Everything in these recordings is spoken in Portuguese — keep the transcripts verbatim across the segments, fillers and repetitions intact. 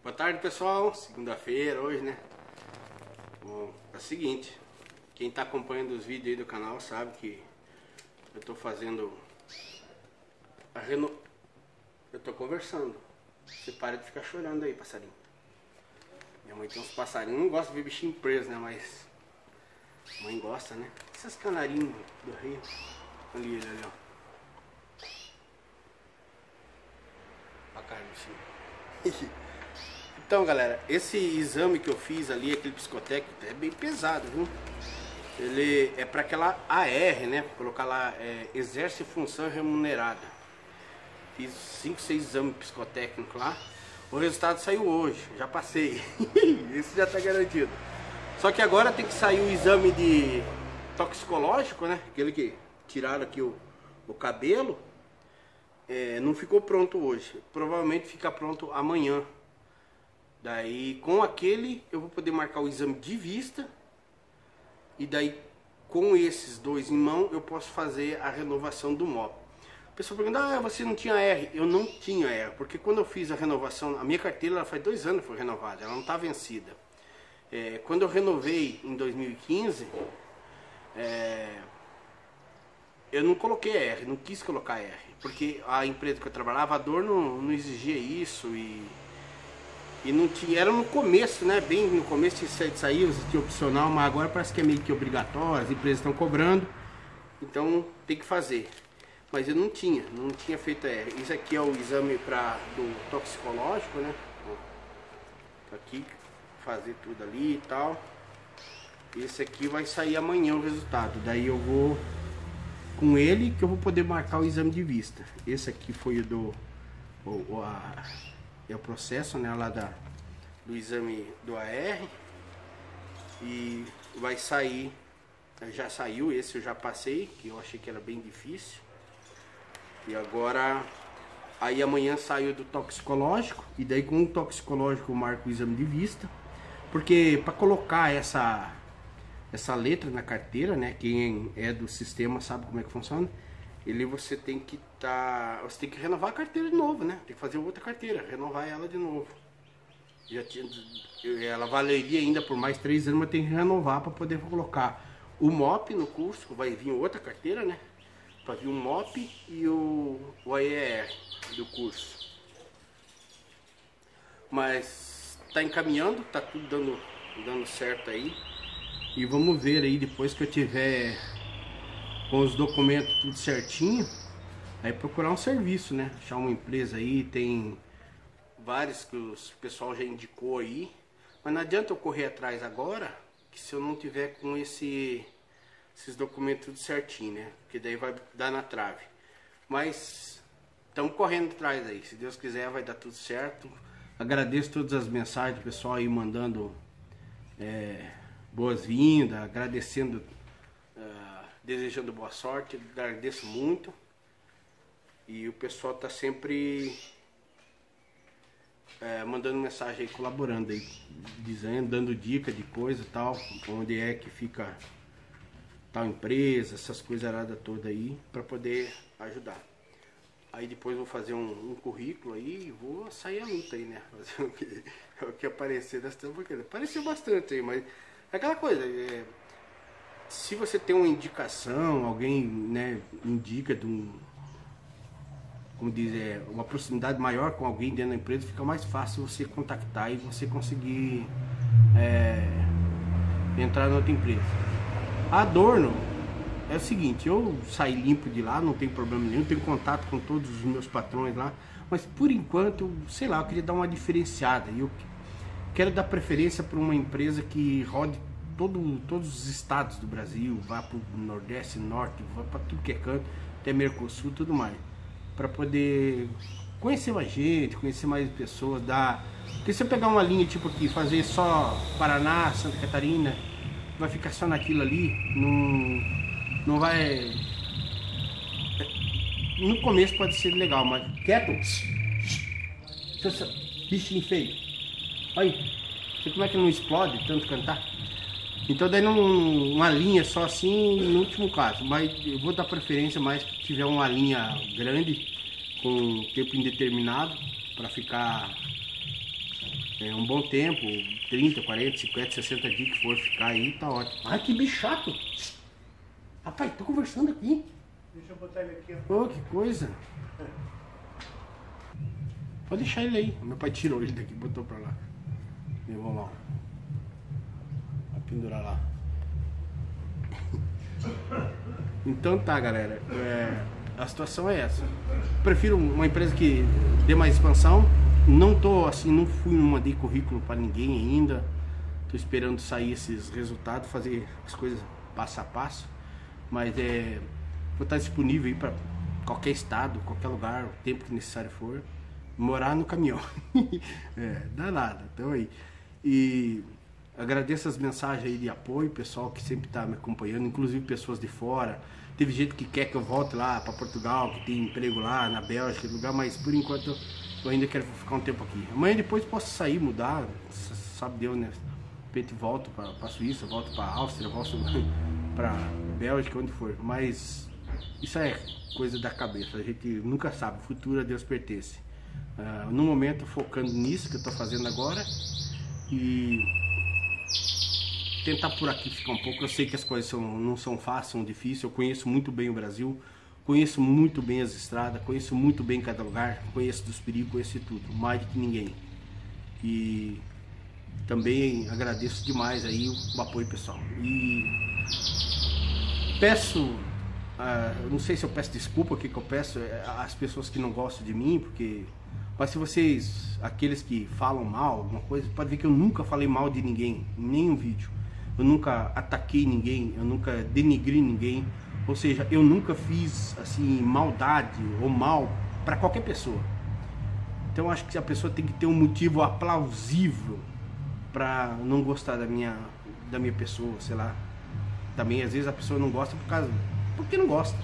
Boa tarde, pessoal. Segunda-feira hoje, né? Bom, é o seguinte, quem tá acompanhando os vídeos aí do canal sabe que eu tô fazendo a reno... Eu tô conversando. Você para de ficar chorando aí, passarinho. Minha mãe tem uns passarinhos, não gosta de ver bichinho preso, né? Mas a mãe gosta, né? Esses canarinhos do rio. Ali, ali, ali, ó. Ó a cara do bichinho. Então, galera, esse exame que eu fiz ali, aquele psicotécnico, é bem pesado, viu? Ele é para aquela A R, né? Pra colocar lá, é, exerce função remunerada. Fiz cinco, seis exames psicotécnicos lá. O resultado saiu hoje, já passei. Esse já tá garantido. Só que agora tem que sair o exame de toxicológico, né? Aquele que tiraram aqui o, o cabelo. É, não ficou pronto hoje. Provavelmente fica pronto amanhã. Daí com aquele eu vou poder marcar o exame de vista. E daí com esses dois em mão eu posso fazer a renovação do M O P. A pessoa pergunta, ah, você não tinha R? Eu não tinha R, porque quando eu fiz a renovação, a minha carteira ela faz dois anos que foi renovada, ela não está vencida. É, quando eu renovei em dois mil e quinze, é, eu não coloquei R, não quis colocar R, porque a empresa que eu trabalhava, a dor não, não exigia isso e... E não tinha, era no começo, né? Bem no começo de sair, existia opcional, mas agora parece que é meio que obrigatório, as empresas estão cobrando, então tem que fazer. Mas eu não tinha, não tinha feito R. Isso aqui é o exame pra, do toxicológico, né? Ó, aqui, fazer tudo ali e tal. Esse aqui vai sair amanhã o resultado, daí eu vou com ele que eu vou poder marcar o exame de vista. Esse aqui foi o do... O, a, é o processo, né, lá da, do exame do A R e vai sair, já saiu, esse eu já passei, que eu achei que era bem difícil, e agora, aí amanhã saiu do toxicológico, e daí com o toxicológico eu marco o exame de vista, porque para colocar essa, essa letra na carteira, né, quem é do sistema sabe como é que funciona, ele você tem que tá, você tem que renovar a carteira de novo, né? Tem que fazer outra carteira, renovar ela de novo. Já tinha, ela valeria ainda por mais três anos, mas tem que renovar para poder colocar o M O P no curso. Vai vir outra carteira, né? Para vir o M O P e o, o A E R do curso. Mas tá encaminhando, tá tudo dando, dando certo aí. E vamos ver aí depois que eu tiver com os documentos tudo certinho, aí procurar um serviço, né? Achar uma empresa aí, tem vários que o pessoal já indicou aí, mas não adianta eu correr atrás agora, que se eu não tiver com esse, esses documentos tudo certinho, né? Porque daí vai dar na trave. Mas estamos correndo atrás aí, se Deus quiser vai dar tudo certo. Agradeço todas as mensagens do pessoal aí mandando é, boas-vindas, agradecendo, uh, desejando boa sorte, agradeço muito. E o pessoal tá sempre é, mandando mensagem aí, colaborando aí, dizendo, dando dica de coisa e tal, onde é que fica tal empresa, essas coisas aradas todas aí, para poder ajudar. Aí depois vou fazer um, um currículo aí e vou sair a luta aí, né? Fazer o que, o que aparecer das tampas, apareceu bastante aí, mas é aquela coisa, é, se você tem uma indicação, alguém, né, indica de um, como diz, é, uma proximidade maior com alguém dentro da empresa, fica mais fácil você contactar e você conseguir é, entrar na outra empresa. A Adorno é o seguinte, eu saí limpo de lá, não tem problema nenhum, tenho contato com todos os meus patrões lá, mas por enquanto, eu, sei lá, eu queria dar uma diferenciada e eu quero dar preferência para uma empresa que rode todo, todos os estados do Brasil, vá para o Nordeste, Norte, vá para tudo que é canto, até Mercosul e tudo mais, para poder conhecer mais gente, conhecer mais pessoas, dar... Porque se eu pegar uma linha tipo aqui, fazer só Paraná, Santa Catarina, vai ficar só naquilo ali, não, não vai... No começo pode ser legal, mas... Quieto! Bichinho feio! Olha, você como é que não explode tanto cantar? Então daí não, uma linha só assim no último caso, mas eu vou dar preferência mais que tiver uma linha grande com tempo indeterminado para ficar é, um bom tempo, trinta, quarenta, cinquenta, sessenta dias que for ficar aí, tá ótimo. Ai, que bicho chato. Rapaz, tô conversando aqui. Deixa eu botar ele aqui, ó. Ô, que coisa. Pode deixar ele aí. Meu pai tirou ele daqui e botou pra lá. Levou lá. Vai pendurar lá. Então tá, galera. É, a situação é essa. Prefiro uma empresa que dê mais expansão. Não tô assim, não fui, não mandei currículo pra ninguém ainda. Tô esperando sair esses resultados, fazer as coisas passo a passo. Mas é, vou estar disponível aí pra qualquer estado, qualquer lugar, o tempo que necessário for. Morar no caminhão. É, dá nada. Então aí. E agradeço as mensagens aí de apoio, pessoal que sempre tá me acompanhando, inclusive pessoas de fora. Teve gente que quer que eu volte lá para Portugal, que tem emprego lá na Bélgica, lugar, mas por enquanto eu ainda quero ficar um tempo aqui. Amanhã depois posso sair, mudar, sabe Deus, né? De repente volto para a Suíça, volto para a Áustria, volto para Bélgica, onde for. Mas isso é coisa da cabeça, a gente nunca sabe, o futuro a Deus pertence. Uh, no momento focando nisso que eu estou fazendo agora e tentar por aqui ficar um pouco. Eu sei que as coisas são, não são fáceis, são difíceis. Eu conheço muito bem o Brasil, conheço muito bem as estradas, conheço muito bem cada lugar, conheço dos perigos, conheço tudo, mais do que ninguém. E também agradeço demais aí o, o apoio pessoal. E peço, uh, não sei se eu peço desculpa, o que, que eu peço às pessoas que não gostam de mim, porque mas se vocês, aqueles que falam mal, alguma coisa, pode ver que eu nunca falei mal de ninguém, em nenhum vídeo. Eu nunca ataquei ninguém, eu nunca denigri ninguém. Ou seja, eu nunca fiz assim maldade ou mal para qualquer pessoa. Então eu acho que a pessoa tem que ter um motivo aplausível para não gostar da minha, da minha pessoa, sei lá. Também às vezes a pessoa não gosta por causa, porque não gosta.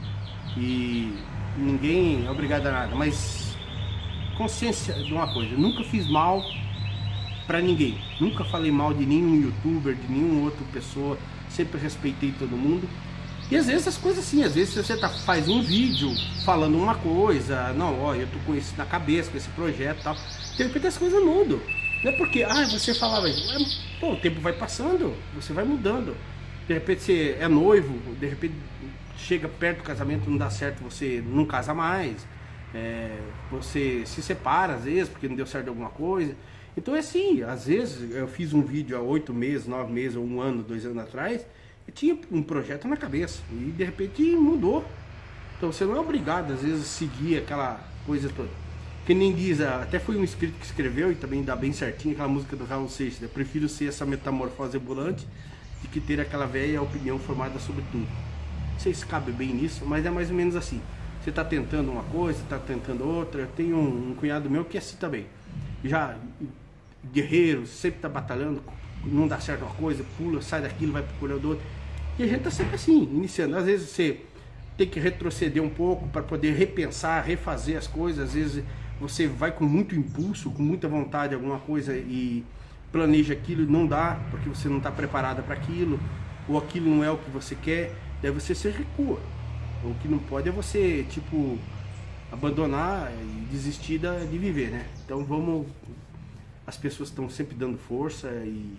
E ninguém é obrigado a nada, mas consciência de uma coisa, eu nunca fiz mal pra ninguém, nunca falei mal de nenhum youtuber, de nenhuma outra pessoa, sempre respeitei todo mundo. E às vezes as coisas assim, às vezes você tá, faz um vídeo falando uma coisa, não, ó, eu tô com isso na cabeça, com esse projeto e tal, de repente as coisas mudam. Não é porque, ah, você falava isso, é, pô, o tempo vai passando, você vai mudando. De repente você é noivo, de repente chega perto do casamento, não dá certo, você não casa mais. É, você se separa às vezes porque não deu certo alguma coisa. Então é assim, às vezes eu fiz um vídeo há oito meses, nove meses, ou um ano, dois anos atrás, eu tinha um projeto na cabeça e de repente mudou. Então você não é obrigado às vezes a seguir aquela coisa toda. Que nem diz, até foi um inscrito que escreveu e também dá bem certinho aquela música do Raul Seixas, né? Prefiro ser essa metamorfose ambulante de que ter aquela velha opinião formada sobre tudo. Não sei se cabe bem nisso, mas é mais ou menos assim. Você está tentando uma coisa, está tentando outra. Eu tenho um, um cunhado meu que é assim também. Já guerreiro, sempre está batalhando, não dá certo uma coisa, pula, sai daquilo, vai procurar do outro. E a gente está sempre assim, iniciando. Às vezes você tem que retroceder um pouco para poder repensar, refazer as coisas. Às vezes você vai com muito impulso, com muita vontade alguma coisa e planeja aquilo e não dá, porque você não está preparada para aquilo, ou aquilo não é o que você quer, daí você se recua. O que não pode é você, tipo, abandonar e desistir de viver, né? Então vamos... As pessoas estão sempre dando força e...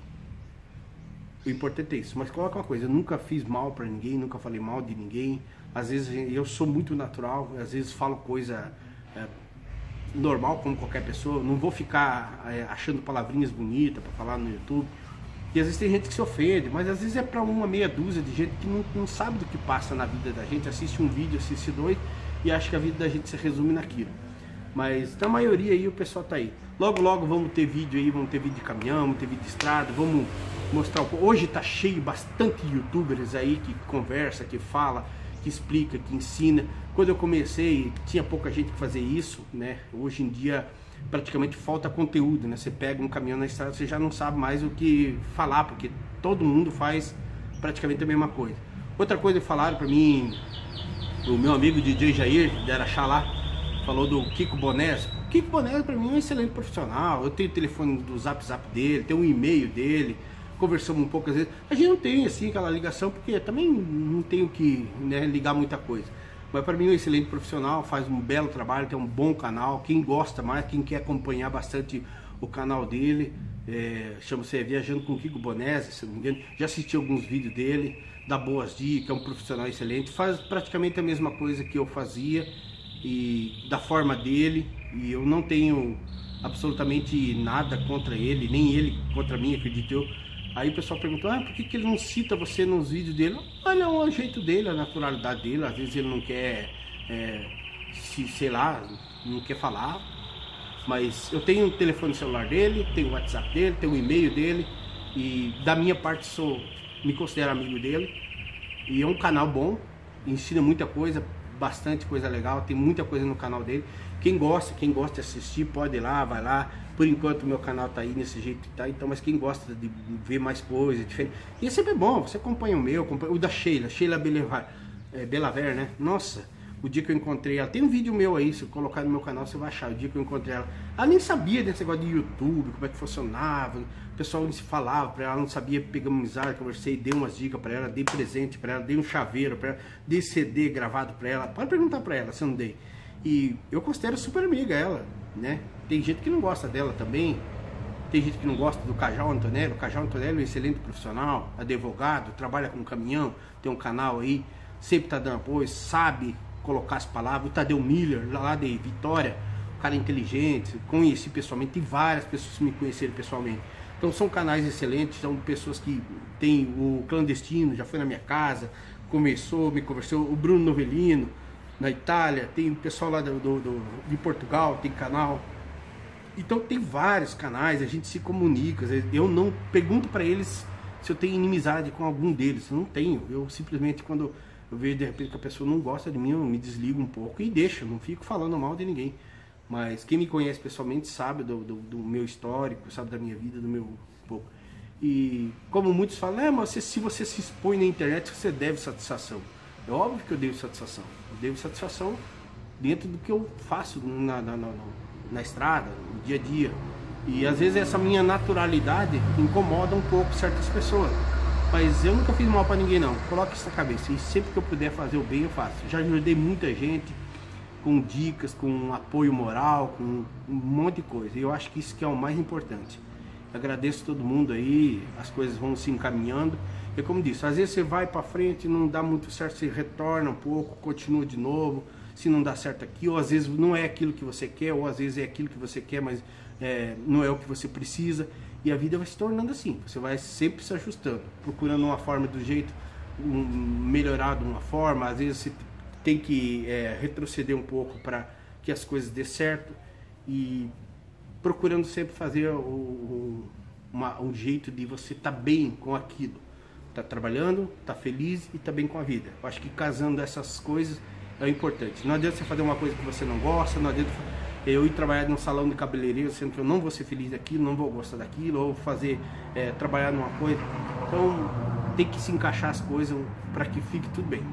O importante é isso. Mas coloca uma coisa, eu nunca fiz mal pra ninguém, nunca falei mal de ninguém. Às vezes eu sou muito natural, às vezes falo coisa é, normal como qualquer pessoa. Não vou ficar é, achando palavrinhas bonitas pra falar no YouTube. E às vezes tem gente que se ofende, mas às vezes é para uma meia dúzia de gente que não, não sabe do que passa na vida da gente, assiste um vídeo, assiste dois e acha que a vida da gente se resume naquilo. Mas na maioria aí o pessoal tá aí. Logo logo vamos ter vídeo aí, vamos ter vídeo de caminhão, vamos ter vídeo de estrada, vamos mostrar um pouco. Hoje tá cheio bastante youtubers aí que conversa, que fala, que explica, que ensina. Quando eu comecei tinha pouca gente que fazia isso, né? Hoje em dia praticamente falta conteúdo, né? Você pega um caminhão na estrada, você já não sabe mais o que falar, porque todo mundo faz praticamente a mesma coisa. Outra coisa que falaram pra mim, o meu amigo D J Jair, de Araxá lá, falou do Kiko Bonés. O Kiko Bonés pra mim é um excelente profissional, eu tenho o telefone do Zap Zap dele, tenho um e-mail dele, conversamos um pouco às vezes. A gente não tem assim aquela ligação, porque também não tenho que, né, ligar muita coisa. Mas para mim é um excelente profissional, faz um belo trabalho, tem um bom canal. Quem gosta mais, quem quer acompanhar bastante o canal dele, é, chama-se Viajando com Kiko Bonese, se não me engano. Já assisti alguns vídeos dele, dá boas dicas, é um profissional excelente, faz praticamente a mesma coisa que eu fazia e da forma dele, e eu não tenho absolutamente nada contra ele, nem ele contra mim, acredito eu. Aí o pessoal perguntou, ah, por que, que ele não cita você nos vídeos dele? Olha, é o jeito dele, a naturalidade dele, às vezes ele não quer, é, se, sei lá, não quer falar, mas eu tenho o telefone celular dele, tenho o WhatsApp dele, tenho o e-mail dele, e da minha parte sou, me considero amigo dele, e é um canal bom, ensina muita coisa, bastante coisa legal, tem muita coisa no canal dele. Quem gosta, quem gosta de assistir, pode ir lá, vai lá. Por enquanto o meu canal tá aí nesse jeito que tá, então, mas quem gosta de ver mais coisas diferentes, e é sempre bom, você acompanha o meu, acompanha o da Sheila, Sheila Belaver, é, Belaver, né? Nossa, o dia que eu encontrei ela, tem um vídeo meu aí, se eu colocar no meu canal você vai achar, o dia que eu encontrei ela, ela nem sabia desse negócio de YouTube, como é que funcionava, o pessoal se falava pra ela, não sabia, pegamos amizade, conversei, dei umas dicas pra ela, dei presente pra ela, dei um chaveiro pra ela, dei C D gravado pra ela, pode perguntar pra ela se eu não dei. E eu considero super amiga ela, né? Tem gente que não gosta dela também, tem gente que não gosta do Cajal Antonelli. O Cajal Antonelli é um excelente profissional, advogado, trabalha com caminhão, tem um canal aí, sempre tá dando apoio, sabe colocar as palavras. O Tadeu Miller, lá de Vitória, um cara inteligente, conheci pessoalmente, tem várias pessoas que me conheceram pessoalmente. Então são canais excelentes, são pessoas que tem o Clandestino, já foi na minha casa, começou, me conversou, o Bruno Novelino, na Itália, tem o pessoal lá do, do, do, de Portugal, tem canal. Então tem vários canais, a gente se comunica. Eu não pergunto para eles se eu tenho inimizade com algum deles, eu não tenho. Eu simplesmente, quando eu vejo de repente que a pessoa não gosta de mim, eu me desligo um pouco e deixo, não fico falando mal de ninguém. Mas quem me conhece pessoalmente sabe do, do, do meu histórico, sabe da minha vida, do meu pouco. E como muitos falam, é, mas você, se você se expõe na internet, você deve satisfação. É óbvio que eu devo satisfação. Eu devo satisfação dentro do que eu faço na, na, na, na estrada, no dia a dia. E às vezes essa minha naturalidade incomoda um pouco certas pessoas. Mas eu nunca fiz mal pra ninguém não. Coloque isso na cabeça. E sempre que eu puder fazer o bem, eu faço. Já ajudei muita gente com dicas, com apoio moral, com um monte de coisa. E eu acho que isso que é o mais importante. Agradeço todo mundo aí, as coisas vão se encaminhando. É como disse, às vezes você vai para frente, não dá muito certo, você retorna um pouco, continua de novo, se não dá certo aqui, ou às vezes não é aquilo que você quer, ou às vezes é aquilo que você quer, mas é, não é o que você precisa, e a vida vai se tornando assim, você vai sempre se ajustando, procurando uma forma do jeito, um, melhorar de uma forma, às vezes você tem que é, retroceder um pouco para que as coisas dê certo, e procurando sempre fazer o, o, uma, um jeito de você estar tá bem com aquilo. Tá trabalhando, tá feliz e tá bem com a vida. Eu acho que casando essas coisas é importante. Não adianta você fazer uma coisa que você não gosta, não adianta eu ir trabalhar num salão de cabeleireiro sendo que eu não vou ser feliz daquilo, não vou gostar daquilo, ou fazer, é, trabalhar numa coisa. Então tem que se encaixar as coisas para que fique tudo bem.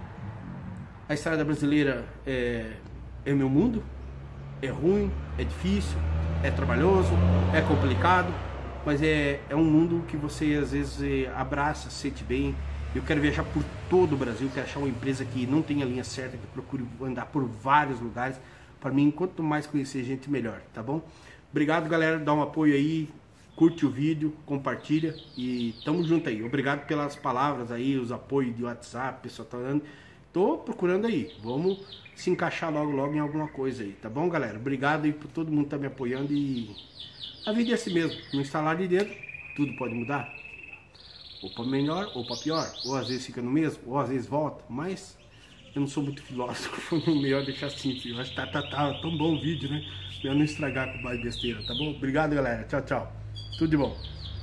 A estrada brasileira é, é meu mundo, é ruim, é difícil, é trabalhoso, é complicado. Mas é, é um mundo que você às vezes abraça, se sente bem. Eu quero viajar por todo o Brasil, quero achar uma empresa que não tenha linha certa, que procure andar por vários lugares. Para mim, quanto mais conhecer gente, melhor, tá bom? Obrigado, galera, dá um apoio aí, curte o vídeo, compartilha e tamo junto aí. Obrigado pelas palavras aí, os apoios de WhatsApp, pessoal tá dando. Tô procurando aí, vamos se encaixar logo, logo em alguma coisa aí, tá bom, galera? Obrigado aí por todo mundo que tá me apoiando e... a vida é assim mesmo, no instalar de dedo, tudo pode mudar. Ou para melhor, ou para pior. Ou às vezes fica no mesmo, ou às vezes volta. Mas eu não sou muito filósofo, melhor deixar assim. Eu acho que tá, tá, tá tão bom o vídeo, né? Melhor não estragar com mais besteira, tá bom? Obrigado, galera. Tchau, tchau. Tudo de bom.